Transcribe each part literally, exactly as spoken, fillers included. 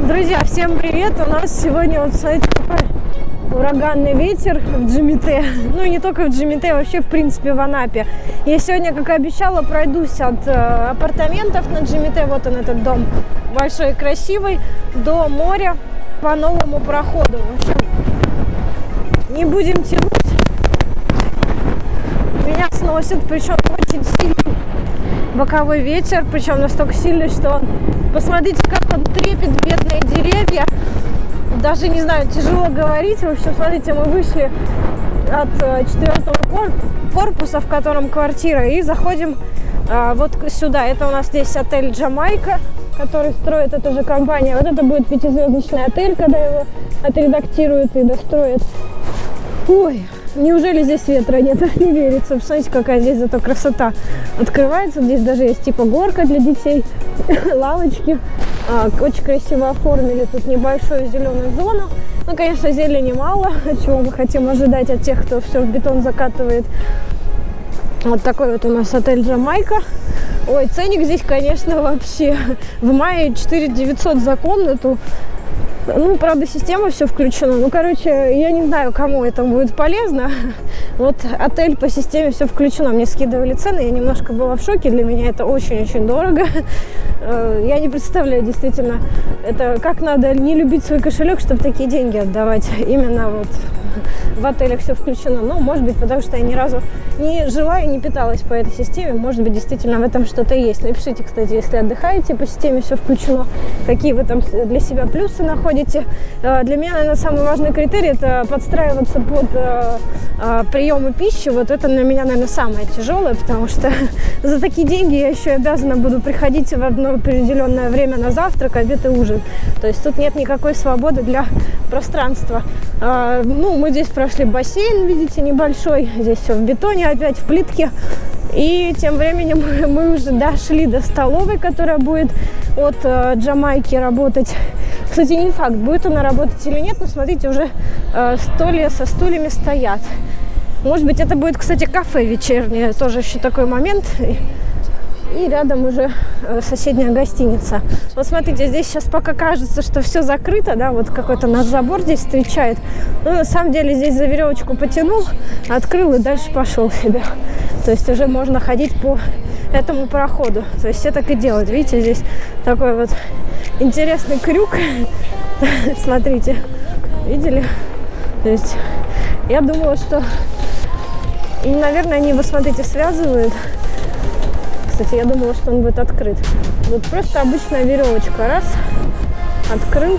Друзья, всем привет! У нас сегодня, вот, смотрите, какой ураганный ветер в Джимите. Ну и не только в Джимите, а вообще, в принципе, в Анапе. Я сегодня, как и обещала, пройдусь от э, апартаментов на Джимите, вот он, этот дом большой и красивый, до моря по новому проходу. В общем, не будем тянуть. Меня сносит, причем очень сильный боковой ветер, причем настолько сильный, что он... Посмотрите, как он трепет бедные деревья. Даже, не знаю, тяжело говорить. В общем, смотрите, мы вышли от четвертого корпуса, в котором квартира, и заходим а, вот сюда. Это у нас здесь отель «Джамайка», который строит эта же компания. Вот это будет пятизвездочный отель, когда его отредактируют и достроят. Ой, неужели здесь ветра нет? Не верится. Посмотрите, какая здесь зато красота открывается. Здесь даже есть типа горка для детей, лавочки. А, очень красиво оформили тут небольшую зеленую зону. Ну, конечно, зелени мало, чего мы хотим ожидать от тех, кто все в бетон закатывает. Вот такой вот у нас отель «Джамайка». Ой, ценник здесь, конечно, вообще в мае четыре тысячи девятьсот за комнату. Ну, правда, система все включена. Ну, короче, я не знаю, кому это будет полезно. Вот отель по системе все включено. Мне скидывали цены, я немножко была в шоке. Для меня это очень-очень дорого. Я не представляю, действительно, это как надо не любить свой кошелек, чтобы такие деньги отдавать. Именно вот в отелях все включено. Ну, может быть, потому что я ни разу не жила и не питалась по этой системе. Может быть, действительно в этом что-то есть. Напишите, кстати, если отдыхаете, по системе все включено, какие вы там для себя плюсы находите. Для меня, наверное, самый важный критерий – это подстраиваться под приемы пищи. Вот это для меня, наверное, самое тяжелое, потому что за такие деньги я еще обязана буду приходить в одно определенное время на завтрак, обед и ужин. То есть тут нет никакой свободы для пространства. Ну, мы здесь прошли бассейн, видите, небольшой. Здесь все в бетоне, опять в плитке. И тем временем мы уже дошли до столовой, которая будет от э, Джамайки работать. Кстати, не факт, будет она работать или нет, но смотрите, уже э, стулья со стульями стоят. Может быть, это будет, кстати, кафе вечернее, тоже еще такой момент. И рядом уже соседняя гостиница. Вот смотрите, здесь сейчас пока кажется, что все закрыто, да, вот какой-то наш забор здесь встречает. Но на самом деле здесь за веревочку потянул, открыл и дальше пошел себе. То есть уже можно ходить по этому проходу. То есть все так и делают. Видите, здесь такой вот интересный крюк. Смотрите, видели? То есть я думала, что, наверное, они, вы смотрите, связывают. Кстати, я думала, что он будет открыт. Вот просто обычная веревочка. Раз, открыл,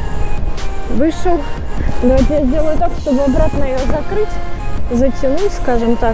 вышел. Давайте я сделаю так, чтобы обратно ее закрыть, затянуть, скажем так.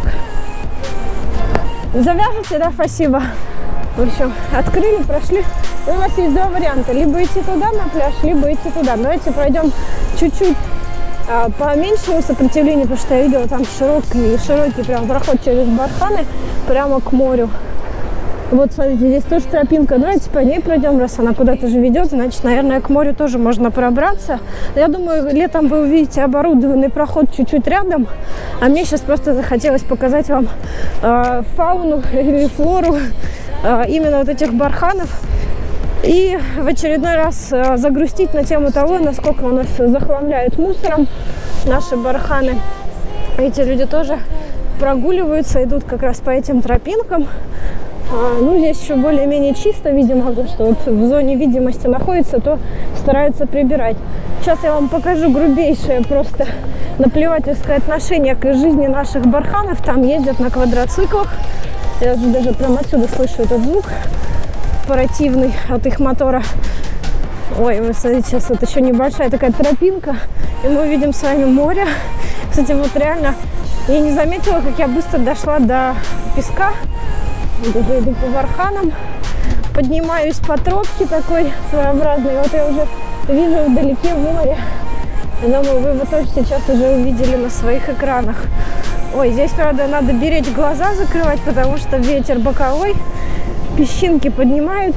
Завяжете, да? Спасибо. В общем, открыли, прошли. И у нас есть два варианта. Либо идти туда на пляж, либо идти туда. Давайте пройдем чуть-чуть а, по меньшему сопротивлению, потому что я видела там широкий, широкий прям проход через барханы прямо к морю. Вот, смотрите, здесь тоже тропинка. Давайте по ней пройдем, раз она куда-то же ведет. Значит, наверное, к морю тоже можно пробраться. Я думаю, летом вы увидите оборудованный проход чуть-чуть рядом. А мне сейчас просто захотелось показать вам э, фауну или флору э, именно вот этих барханов. И в очередной раз э, загрустить на тему того, насколько у нас захламляют мусором наши барханы. Эти люди тоже прогуливаются, идут как раз по этим тропинкам. А, ну, здесь еще более-менее чисто, видимо, потому что вот в зоне видимости находится, то стараются прибирать. Сейчас я вам покажу грубейшее просто наплевательское отношение к жизни наших барханов. Там ездят на квадроциклах. Я даже прямо отсюда слышу этот звук противный от их мотора. Ой, вы смотрите, сейчас вот еще небольшая такая тропинка, и мы увидим с вами море. Кстати, вот реально я не заметила, как я быстро дошла до песка. Я иду по барханам, поднимаюсь по тропке такой своеобразной. Вот я уже вижу вдалеке море. Я думаю, вы его тоже сейчас уже увидели на своих экранах. Ой, здесь, правда, надо беречь глаза, закрывать, потому что ветер боковой, песчинки поднимают.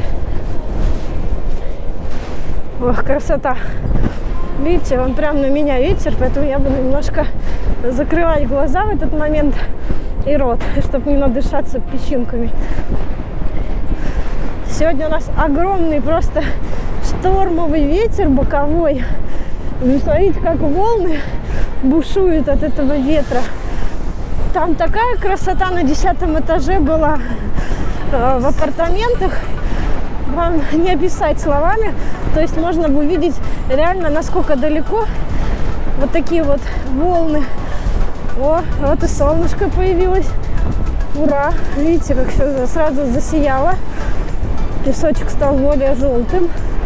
Ох, красота. Видите, он прям на меня ветер, поэтому я буду немножко закрывать глаза в этот момент и рот, чтобы не надышаться песчинками. Сегодня у нас огромный просто штормовый ветер боковой. Вы смотрите, как волны бушуют от этого ветра. Там такая красота на десятом этаже была э, в апартаментах. Вам не описать словами. То есть можно увидеть реально, насколько далеко вот такие вот волны. О, вот и солнышко появилось. Ура! Видите, как все сразу засияло. Песочек стал более желтым.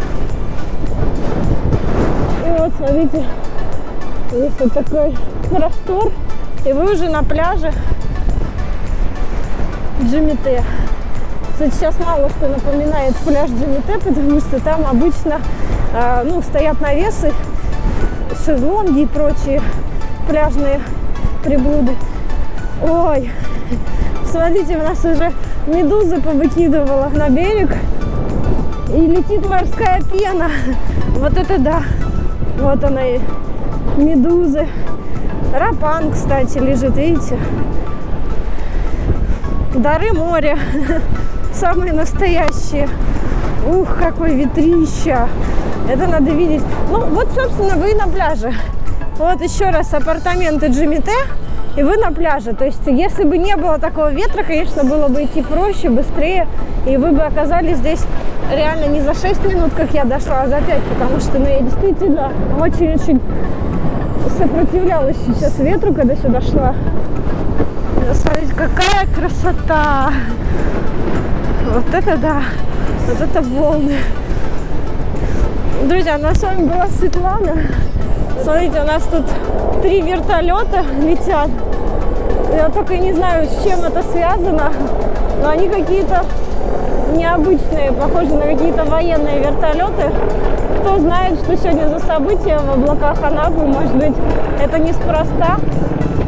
И вот, смотрите, здесь вот такой простор. И вы уже на пляже Джимите. Кстати, сейчас мало что напоминает пляж Джимите, потому что там обычно э, ну, стоят навесы, шезлонги и прочие пляжные приблуды. Ой, смотрите, у нас уже медузы повыкидывала на берег. И летит морская пена. Вот это да. Вот она и медузы. Рапан, кстати, лежит, видите? Дары моря. Самые настоящие. Ух, какой ветрища. Это надо видеть. Ну, вот, собственно, вы на пляже. Вот еще раз апартаменты Джимите. И вы на пляже. То есть, если бы не было такого ветра, конечно, было бы идти проще, быстрее. И вы бы оказались здесь реально не за шесть минут, как я дошла, а за пять. Потому что, ну, я действительно очень-очень сопротивлялась сейчас ветру, когда сюда шла. Смотрите, какая красота! Вот это да! Вот это волны! Друзья, у нас с вами была Светлана. Смотрите, у нас тут три вертолета летят. Я только не знаю, с чем это связано, но они какие-то необычные, похожи на какие-то военные вертолеты. Кто знает, что сегодня за события в облаках Анапы, может быть, это неспроста.